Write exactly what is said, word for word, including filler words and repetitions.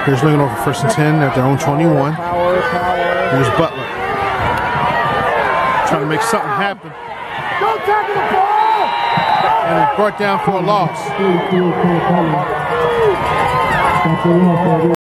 Here's Linganore for first and ten at their own twenty-one. Here's Butler. Trying to make something happen. Don't tackle the ball! And it's brought down for a loss.